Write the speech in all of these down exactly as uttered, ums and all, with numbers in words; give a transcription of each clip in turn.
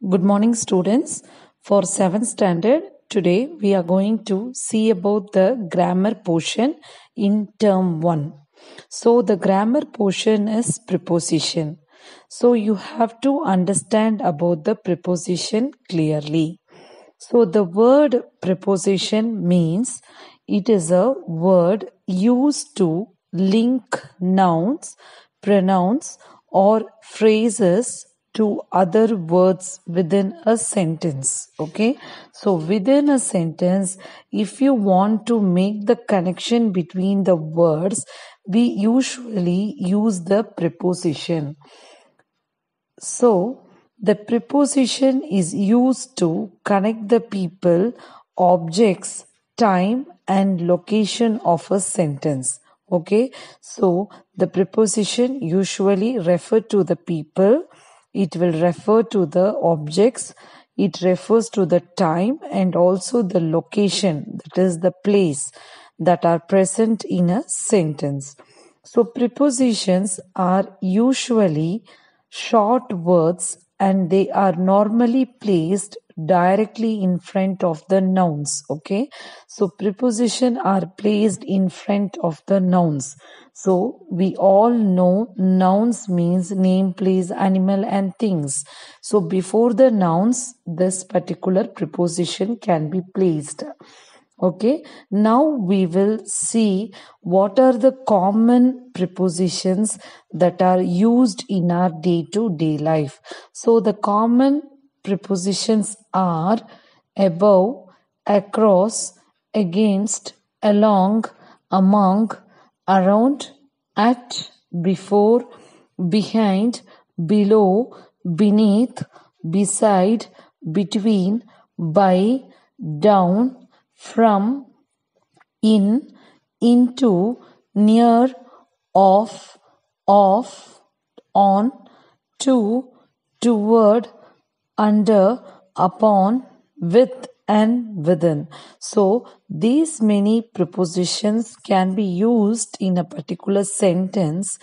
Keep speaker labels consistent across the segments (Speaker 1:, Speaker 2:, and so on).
Speaker 1: Good morning, students. For seventh standard, today we are going to see about the grammar portion in term one. So, the grammar portion is preposition. So, you have to understand about the preposition clearly. So, the word preposition means it is a word used to link nouns, pronouns, or phrases to other words within a sentence. Okay, so within a sentence, if you want to make the connection between the words, we usually use the preposition. So, the preposition is used to connect the people, objects, time, and location of a sentence. Okay, so the preposition usually refer to the people, it will refer to the objects, it refers to the time and also the location, that is the place that are present in a sentence. So prepositions are usually short words and they are normally placed directly in front of the nouns. Okay, so preposition are placed in front of the nouns. So we all know nouns means name, place, animal and things. So before the nouns, this particular preposition can be placed. Okay, now we will see what are the common prepositions that are used in our day-to-day life. So the common prepositions are above, across, against, along, among, around, at, before, behind, below, beneath, beside, between, by, down, from, in, into, near, off, off, on, to, toward, under, upon, with and within. So these many prepositions can be used in a particular sentence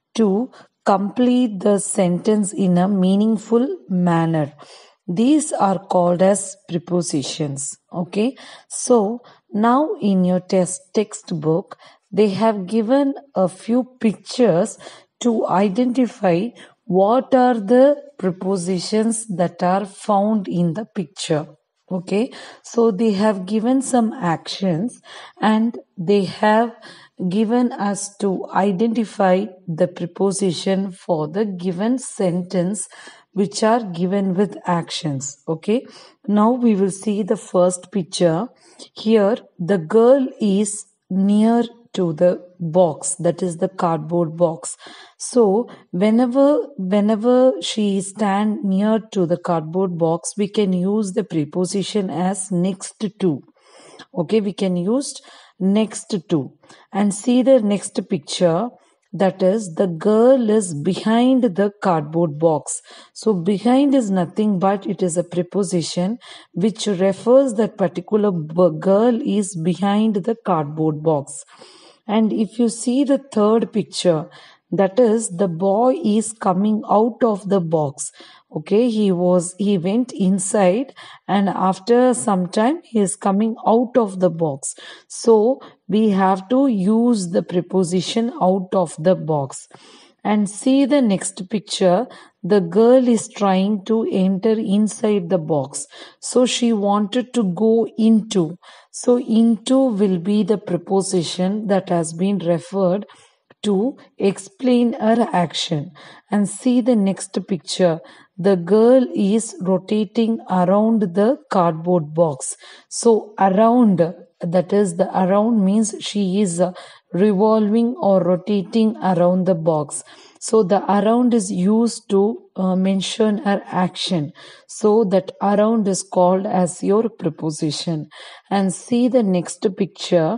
Speaker 1: to complete the sentence in a meaningful manner. These are called as prepositions. Okay, so now in your test textbook they have given a few pictures to identify what are the prepositions that are found in the picture. Okay, so they have given some actions and they have given us to identify the preposition for the given sentence which are given with actions. Okay, now we will see the first picture. Here the girl is near to the box, that is the cardboard box. So whenever whenever she stand near to the cardboard box, we can use the preposition as next to. Okay, we can use next to. And see the next picture, that is the girl is behind the cardboard box. So behind is nothing but it is a preposition which refers that particular girl is behind the cardboard box. And if you see the third picture, that is the boy is coming out of the box. Okay, he was he went inside and after some time he is coming out of the box. So we have to use the preposition out of the box. And see the next picture, the girl is trying to enter inside the box. So she wanted to go into. So into will be the preposition that has been referred to explain her action. And see the next picture, the girl is rotating around the cardboard box. So around, that is the around means she is revolving or rotating around the box. So the around is used to uh, mention her action. So that around is called as your preposition. And see the next picture,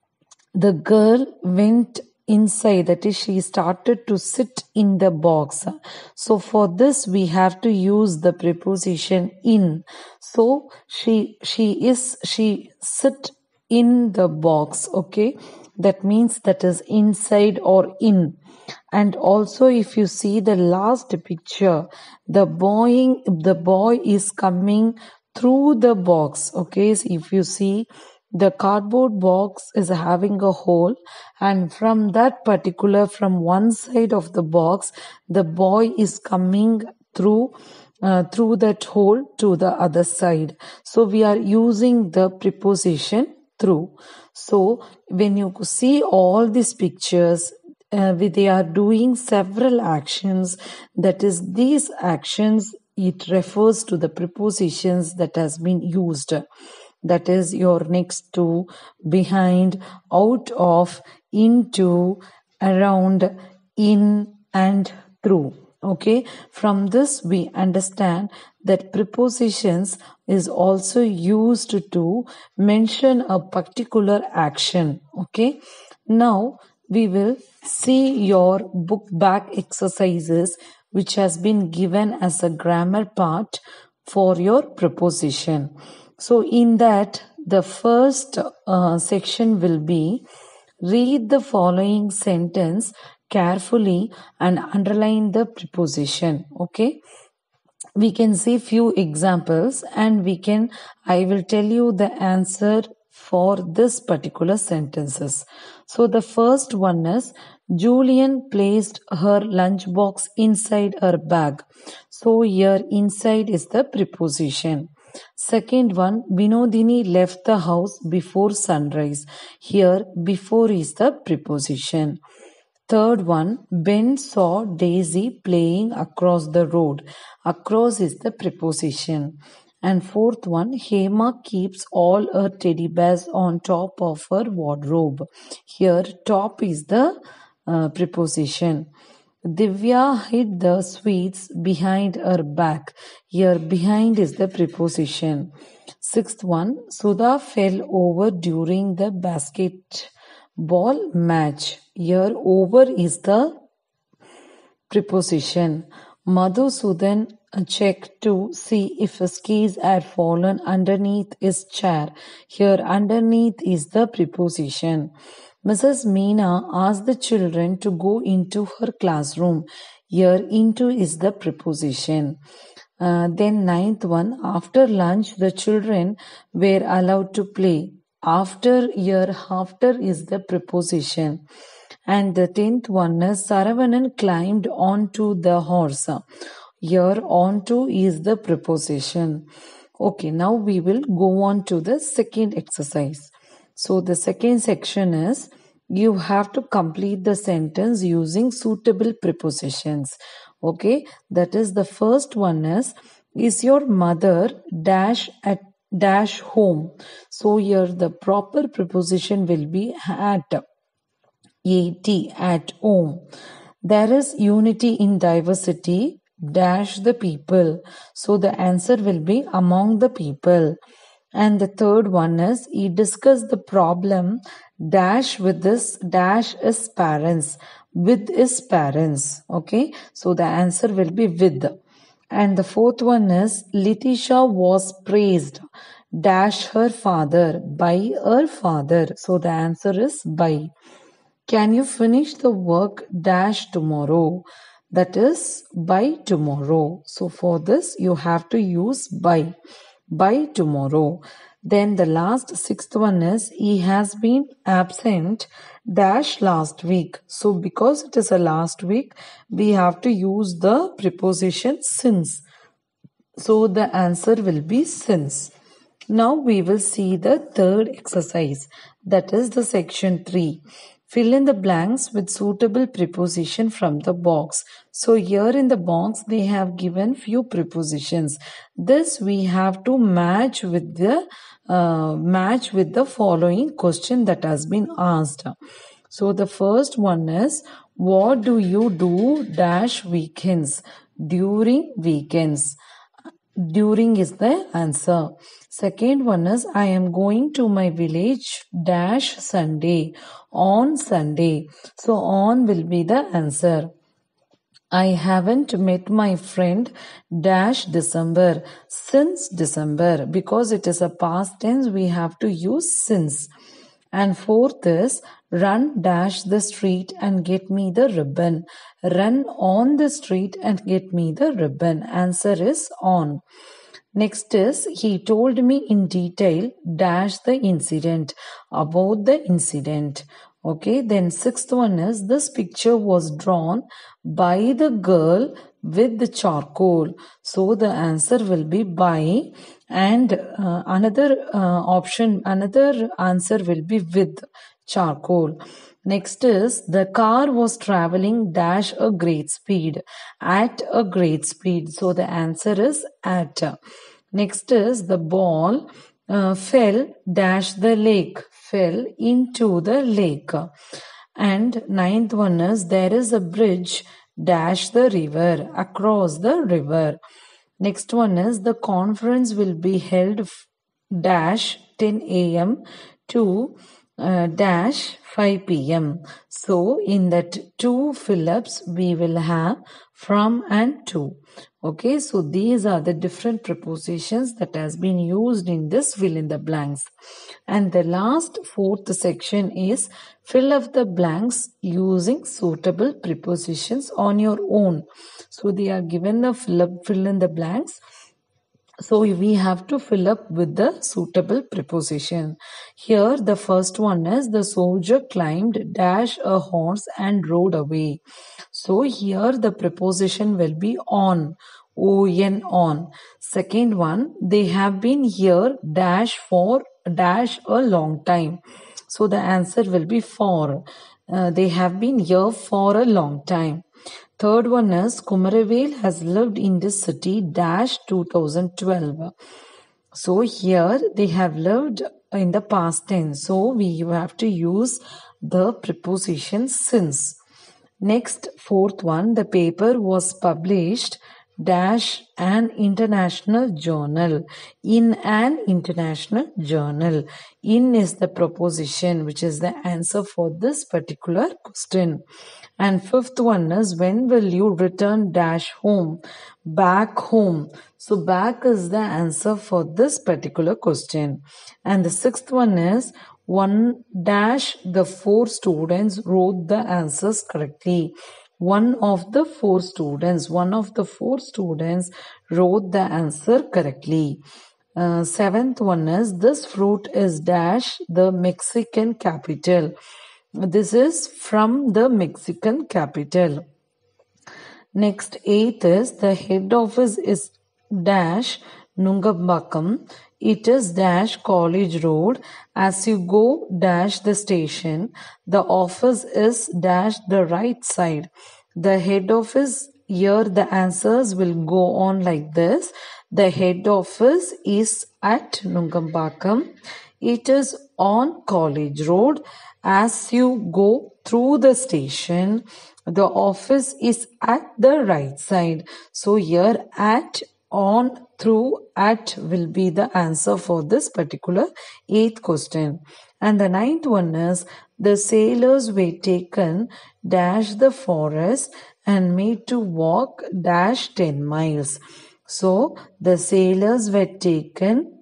Speaker 1: the girl went inside, that is she started to sit in the box. So for this we have to use the preposition in. So she she is she sit in the box. Okay, that means that is inside or in. And also if you see the last picture, the boy the boy is coming through the box. Okay, so if you see, the cardboard box is having a hole, and from that particular, from one side of the box, the boy is coming through uh, through that hole to the other side. So we are using the preposition through. So when you see all these pictures, uh, they are doing several actions. That is, these actions, it refers to the prepositions that has been used. That is your next to, behind, out of, into, around, in, and through. Okay, from this we understand that prepositions is also used to mention a particular action. Okay, now we will see your book back exercises which has been given as a grammar part for your preposition. So in that, the first uh, section will be, read the following sentence carefully and underline the preposition. Okay, we can see few examples, and we can I will tell you the answer for this particular sentences. So the first one is, Julian placed her lunchbox inside her bag. So here inside is the preposition. Second one, Binodini left the house before sunrise. Here before is the preposition. Third one, Ben saw Daisy playing across the road. Across is the preposition. And fourth one, Hema keeps all her teddy bears on top of her wardrobe. Here top is the uh, preposition. Divya hid the sweets behind her back. Here behind is the preposition. Sixth one, Sudha fell over during the basketball match. Here over is the preposition. Madhusudan checked to see if his keys had fallen underneath his chair. Here underneath is the preposition. Missus Meena asked the children to go into her classroom. Here into is the preposition. Uh, then ninth one, after lunch the children were allowed to play. After, here after is the preposition. And the tenth one is, Saravanan climbed onto the horse. Here onto is the preposition. Okay, now we will go on to the second exercise. So the second section is, you have to complete the sentence using suitable prepositions. Okay, that is, the first one is, is your mother dash at dash home. So here the proper preposition will be at. At, at home. There is unity in diversity dash the people. So the answer will be among the people. And the third one is, he discussed the problem dash with this dash his parents. With his parents. Okay, so the answer will be with. And the fourth one is, Letitia was praised dash her father by her father. So the answer is by. Can you finish the work dash tomorrow? That is by tomorrow. So for this you have to use by. By tomorrow. Then the last sixth one is, he has been absent dash last week. So because it is a last week, we have to use the preposition since. So the answer will be since. Now we will see the third exercise. That is the section three. Fill in the blanks with suitable preposition from the box. So here in the box they have given few prepositions. This we have to match with the uh, match with the following question that has been asked. So the first one is, what do you do dash weekends? During weekends. During is the answer. Second one is, I am going to my village dash Sunday. On Sunday. So on will be the answer. I haven't met my friend dash December. Since December. Because it is a past tense, we have to use since. And fourth is, Run dash the street and get me the ribbon. Run on the street and get me the ribbon. Answer is on. Next is, he told me in detail dash the incident, about the incident. Okay, then sixth one is, this picture was drawn by the girl with the charcoal. So the answer will be by, and uh, another uh, option, another answer will be with charcoal. Next is, the car was traveling dash a great speed, at a great speed. So the answer is at. Next is, the ball uh, fell dash the lake, fell into the lake. And ninth one is, there is a bridge dash the river, across the river. Next one is, the conference will be held dash ten a m to uh, dash five p m So in that two fill-ups we will have from and to. Okay, so these are the different prepositions that has been used in this fill in the blanks. And the last fourth section is fill up the blanks using suitable prepositions on your own. So they are given the fill up fill in the blanks. So we have to fill up with the suitable preposition. Here the first one is, the soldier climbed dash a horse and rode away. So here the preposition will be on. O-N on. Second one, they have been here dash for dash a long time. So the answer will be for. Uh, they have been here for a long time. Third one is, Kumaravel has lived in this city dash two thousand twelve. So here they have lived in the past tense. So we have to use the preposition since. Next, fourth one, the paper was published dash an international journal, in an international journal. In is the preposition which is the answer for this particular question. And fifth one is, when will you return dash home, back home. So back is the answer for this particular question. And the sixth one is, one dash the four students wrote the answers correctly. One of the four students, one of the four students wrote the answer correctly. Uh, seventh one is, this fruit is dash the Mexican capital. This is from the Mexican capital. Next, eighth is, the head office is dash Nungambakam. It is dash College Road. As you go dash the station, the office is dash the right side. The head office, here the answers will go on like this. The head office is at Nungambakam. It is on College Road. As you go through the station, the office is at the right side. So here at, on, through, at will be the answer for this particular eighth question. And the ninth one is, the sailors were taken dash the forest and made to walk dash ten miles. So the sailors were taken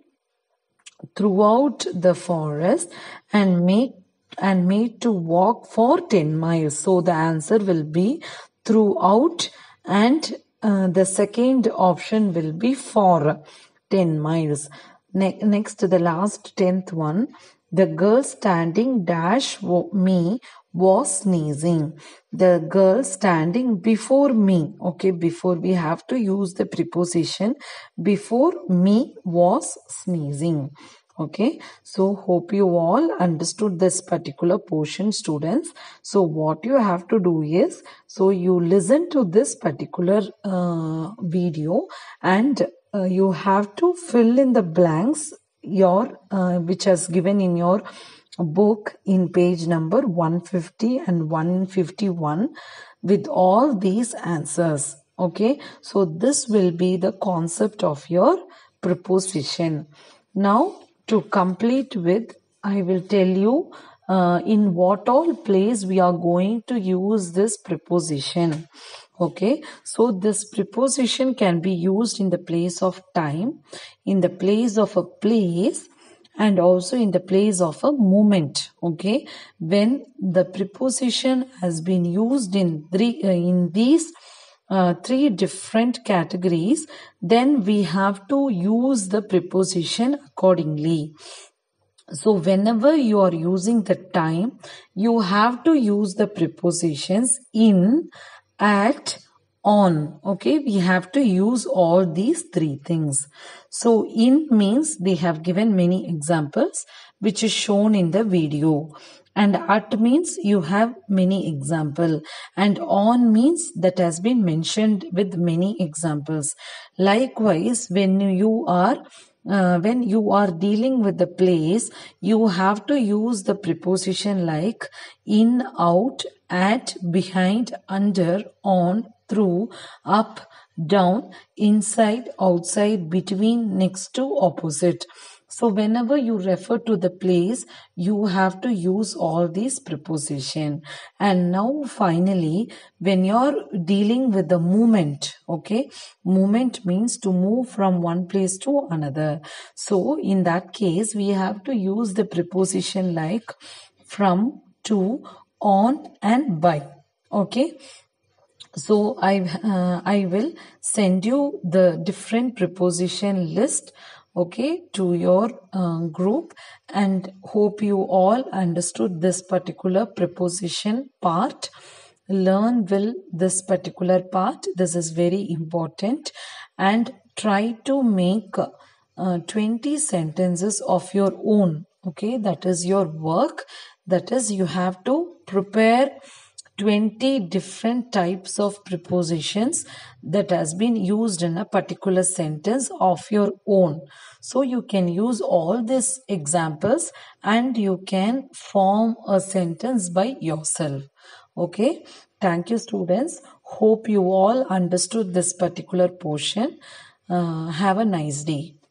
Speaker 1: throughout the forest and make and made to walk for ten miles. So the answer will be throughout, and uh, the second option will be for ten miles. Ne next, the last tenth one, the girl standing dash me was sneezing. The girl standing before me. Okay, before we have to use the preposition before me was sneezing. Okay, so hope you all understood this particular portion, students. So what you have to do is, so you listen to this particular uh, video, and uh, you have to fill in the blanks your uh, which has given in your book in page number one fifty and one fifty-one with all these answers. Okay, so this will be the concept of your preposition. Now, to complete with, I will tell you uh, in what all place we are going to use this preposition. Okay, so this preposition can be used in the place of time, in the place of a place, and also in the place of a movement. Okay, when the preposition has been used in three uh, in these uh, three different categories, then we have to use the preposition accordingly. So whenever you are using the time, you have to use the prepositions in, at, on. Okay, we have to use all these three things. So in means they have given many examples which is shown in the video, and at means you have many example, and on means that has been mentioned with many examples. Likewise, when you are uh, when you are dealing with the place, you have to use the preposition like in, out, at, behind, under, on, through, up, down, inside, outside, between, next to, opposite. So whenever you refer to the place, you have to use all these preposition. And now finally, when you're dealing with the movement, okay, movement means to move from one place to another. So in that case, we have to use the preposition like from, to, on, and by. Okay. So I uh, I will send you the different preposition list, okay, to your uh, group, and hope you all understood this particular preposition part. Learn well this particular part. This is very important, and try to make uh, twenty sentences of your own. Okay, that is your work. That is, you have to prepare twenty different types of prepositions that has been used in a particular sentence of your own. So you can use all these examples and you can form a sentence by yourself. Okay, thank you students. Hope you all understood this particular portion. Uh, have a nice day.